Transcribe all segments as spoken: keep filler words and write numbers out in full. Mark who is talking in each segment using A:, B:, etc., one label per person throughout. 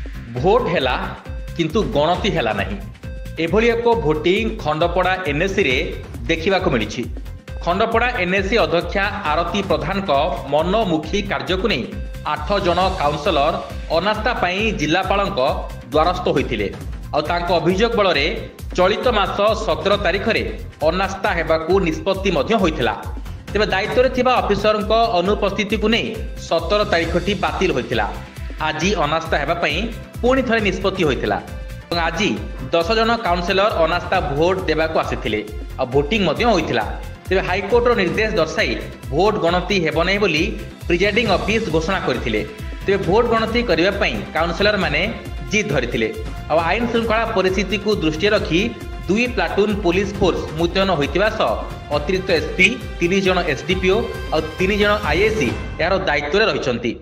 A: Vote हैला किंतु गणति हैला नहीं एभली एक भोटिंग खंडपड़ा एनएससी रे देखा मिली। खंडपड़ा एनएससी अध्यक्षा आरती प्रधान को मनमुखी कार्य को नहीं आठ जन काउंसिलर अनास्था पाई जिलापाल द्वारस्थ होते अभियोग बल चलित मास सतर तारिख में अनास्था हेबाकू निष्पत्ति होता। तेज दायित्व में अफिसर अनुपस्थिति को नहीं सतर तारिखटी बातिल होता। आज अनास्था हेबापई पुणी थे निष्पत्ति होता। आज दस जन काउंसिलर अनास्था भोट देवाक आसी भोटिंग होता। तेज हाइकोर्टर निर्देश दर्शाई भोट गणति हेब नहीं बोली प्रिजाइडिंग ऑफिस घोषणा करथिले। तेज भोट गणति करने काउंसिलर माने जिद धरी आईन श्रृंखला परिस्थिति को दृष्टि रखी दुई प्लाटून पुलिस फोर्स मुतयन होइतिबा सह अतिरिक्त एसपी तीन जन एसडीपीओ और तीन जन आईएसी यार दायित्व में रहिसंती।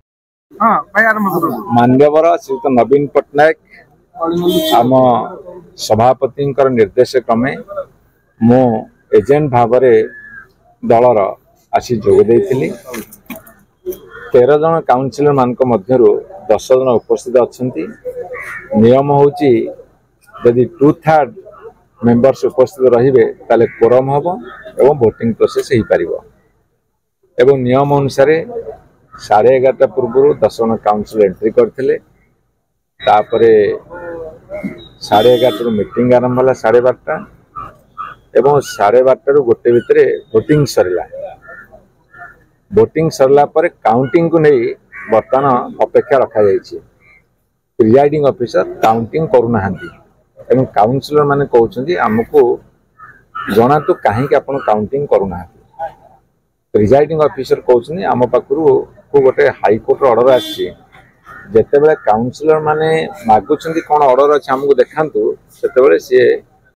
B: मान्यवर श्रीयुत नवीन पट्टनायक आम सभापति निर्देश क्रमे मो एजेंट भाव दलर आसी जोगदे तेरह जन काउंसिलर मान मध्यरु दस जन उपस्थित अच्छा। नियम होची यदि टू थर्ड मेंबर्स उपस्थित रहिबे ताले कोरम हबो एवं वोटिंग प्रोसेस हो पारिबो। एवं नियम अनुसार साढ़े एगारटा पूर्व दस जन काउंसिल एंट्री करथिले। तापरे साढ़े एगारटा मीटिंग आरंभ होला साढ़े बारटा एवं साढ़े बारटा रु गोटे भितरे वोटिंग सरला। वोटिंग सरला पर काउंटिंग को नहीं बर्तमान अपेक्षा रखा जाइए। प्रिजाइडिंग ऑफिसर काउंटिंग करूना एवं काउंसिलर माने कहउछंती हमको जना तो कहीं आपण काउंटिंग करूना। प्रिजाइडिंग ऑफिसर कहउछंती आम पाखरु को गोटे हाईकोर्ट ऑर्डर आछि जेते बेले काउंसिलर माने मागुछंती कोन ऑर्डर अछि हमको देखांतु सेते बेले से